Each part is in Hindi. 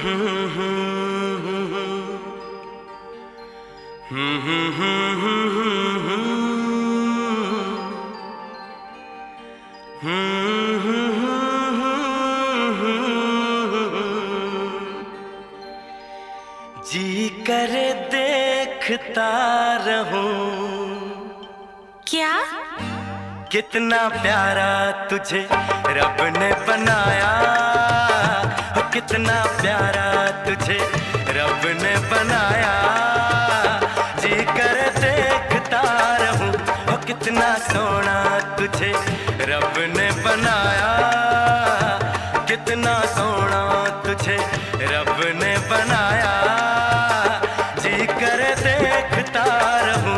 जी करे देखता रहूं। क्या? कितना प्यारा तुझे रब ने बनाया, कितना प्यारा तुझे रब ने बनाया। जी करे देखता रहूं, कितना सोना तुझे रब ने बनाया, कितना सोना तुझे रब ने बनाया। जी करे देखता रहूं।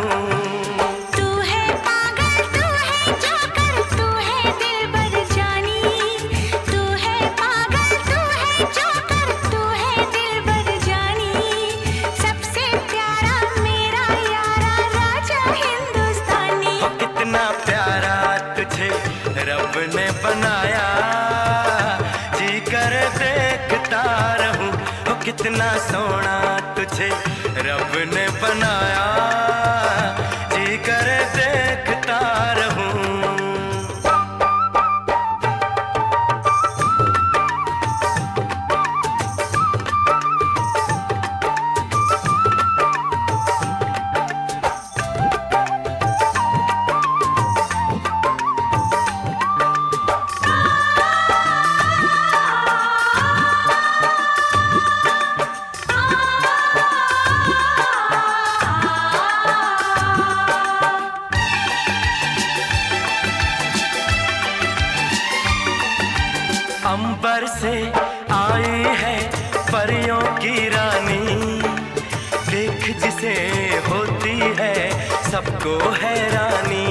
रब ने बनाया, जी कर देखता रहूं। कितना सोना तुझे रब ने बनाया, जी कर देखता रहूं। अंबर से आई है परियों की रानी, देख जिसे होती है सबको हैरानी।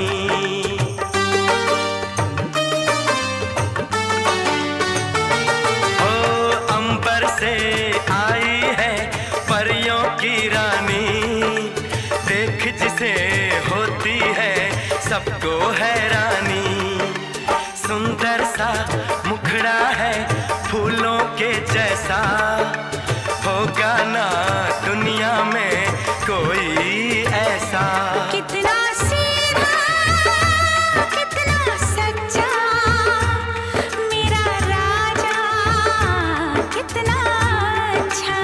ओ अंबर से आई है परियों की रानी, देख जिसे होती है सबको हैरानी। सुंदर सा मुखड़ा है फूलों के जैसा, होगा ना दुनिया में कोई ऐसा। कितना सीधा, कितना सच्चा मेरा राजा, कितना अच्छा।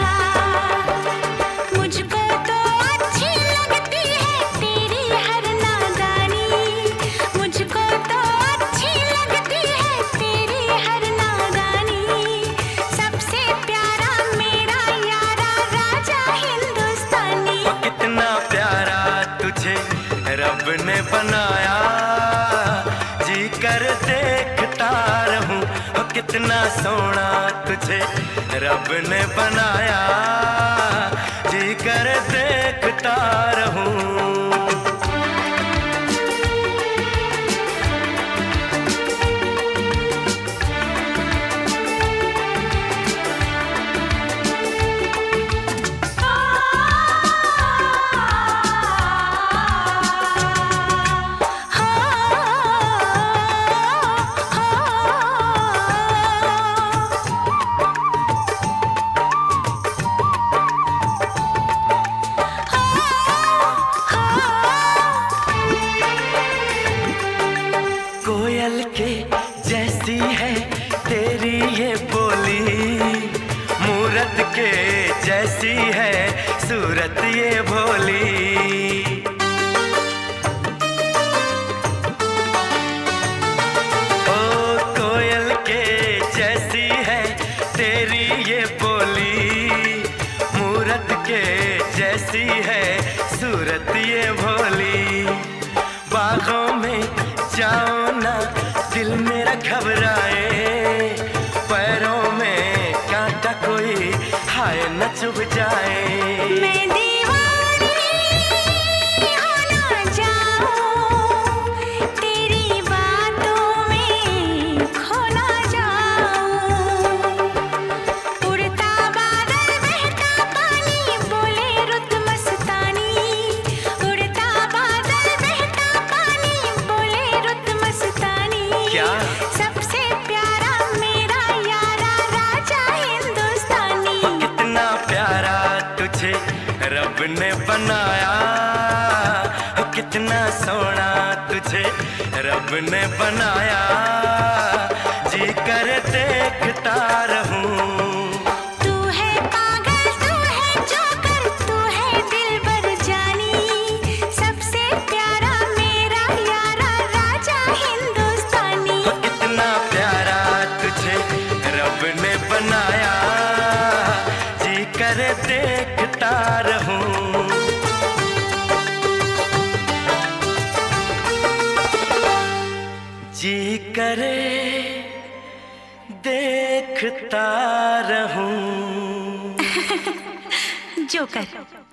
मुझको तो अच्छी लगती है तेरी हर नादानी, मुझको तो अच्छी लगती है तेरी हर नादानी। सबसे प्यारा मेरा यारा राजा हिंदुस्तानी। कितना प्यारा तुझे रब ने बनाया, जी कर देखता रहूं। कितना सोना तुझे रब ने बनाया, जी कर देखता रहूं। कोयल के जैसी है तेरी ये बोली, मूरत के जैसी है सूरत ये भोली। ओ कोयल के जैसी है तेरी ये बोली, मूरत के जैसी है सूरत ये भोली। बागों में जाओ ना दिल मेरा घबराए, पैरों में कांटा कोई हाय न चुभ जाए। मैं दीवानी हो ना जाऊं, तेरी बातों में खो ना जाऊं। उड़ता बादल बहता पानी बोले रुत मस्तानी, उड़ता बादल बहता पानी बोले रुत मस्तानी। क्या? सबसे प्यारा मेरा यारा राजा हिंदुस्तानी। रब ने बनाया, जी कर देखता रहूं। तू है पागल, तू है जोकर, तू है दिलबर जानी, सबसे प्यारा मेरा यारा राजा हिंदुस्तानी। इतना प्यारा तुझे रब ने बनाया, जी कर देखता रहूं। जी करे देखता रहूं। जोकर।